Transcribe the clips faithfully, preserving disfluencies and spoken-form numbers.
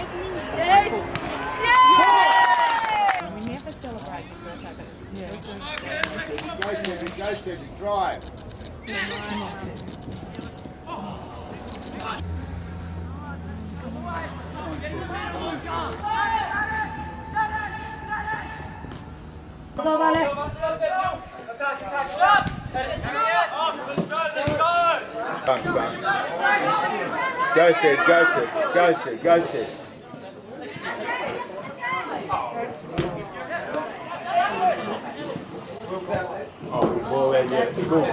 lightning. Yes! Yeah! We never celebrate the first second. Yeah. Go, Cédric, go, Cédric, drive. Go, Vale. Come, son. Go, Sid, go, Sid, go, Sid, go, Sid. Oh, good ball there, yeah. Good ball.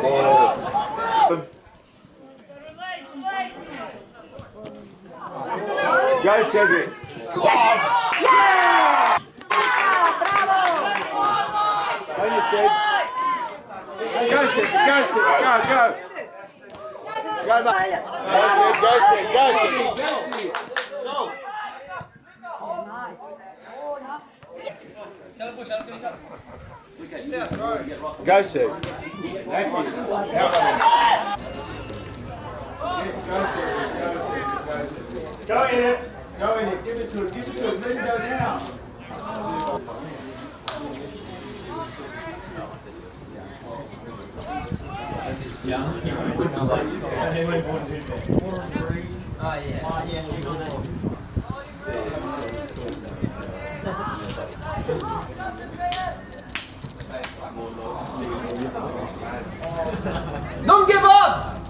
Go, Cédric. Yes! Yeah! Bravo! On you, Sid. Go, Sid, go, Sid, go, go. Go, back. Go, Sid, go, Sid, go, Sid. Go. Go, Sid. That's it. Go in it. Go in it. Give it to it. Give it to it. Let him go down. Yeah. Oh, yeah. Don't give up!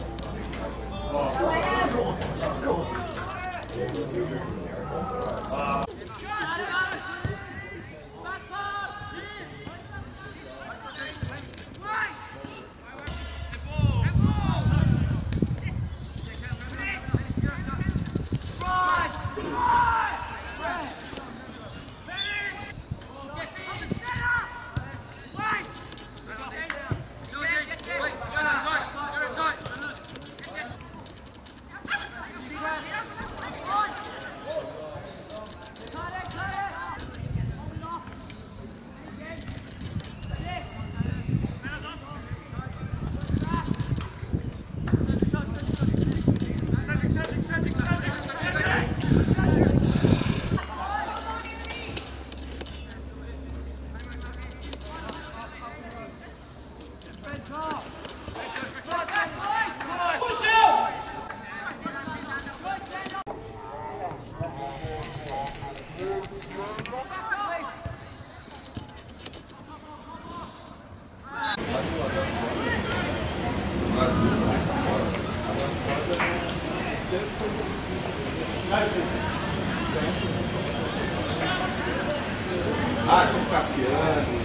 Ah, estão passeando.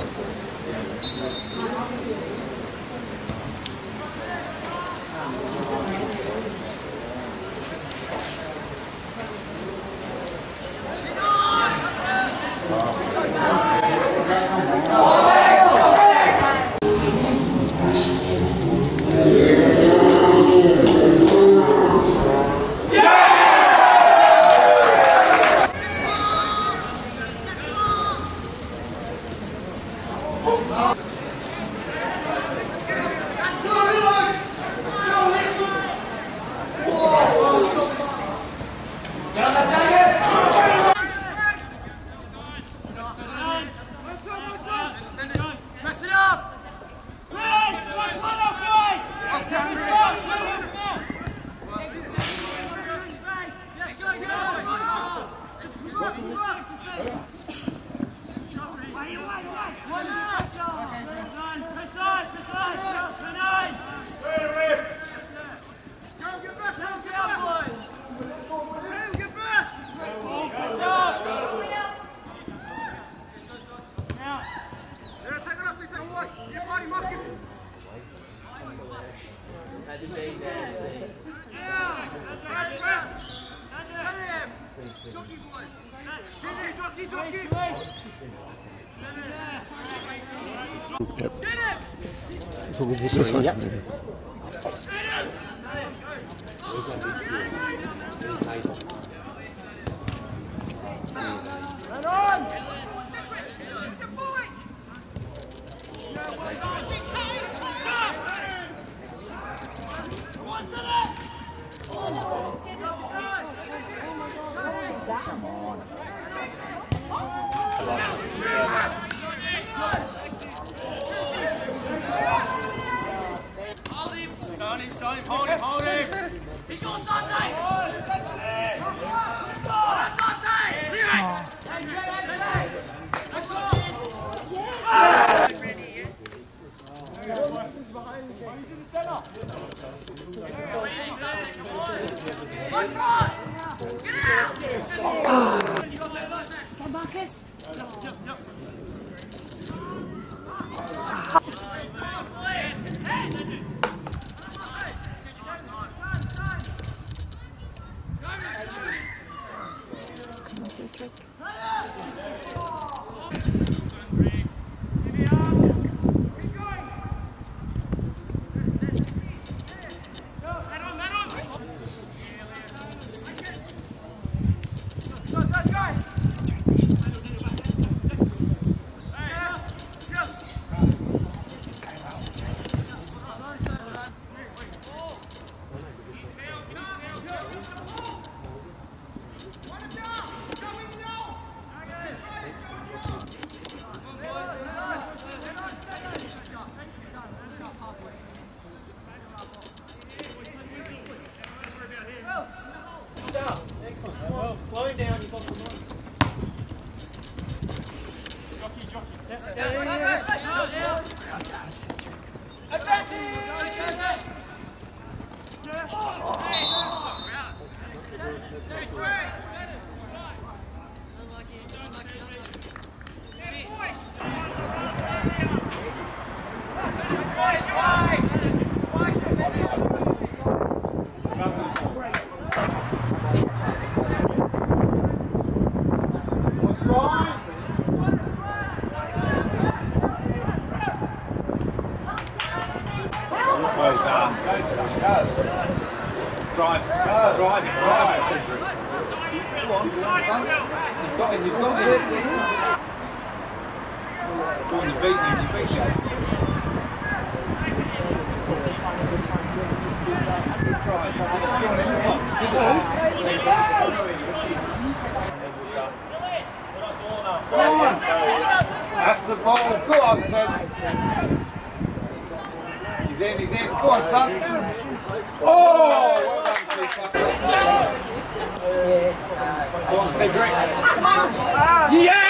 Yep. So we just this one. Yep. That Marcus. Come on, Cédric. Slow him down, he's on the line. Jockey, jockey. Yeah, yeah, yeah. Well done. Go, go. Drive, drive it, drive it, Cédric. Come on, you've got it, you've got it. It's on your feet, on your feet, Shane. Go on. That's the ball. Go on, Cédric. He's in, he's in. Go on, son. Oh! Well done, keeper. Go on, Cédric. Yeah!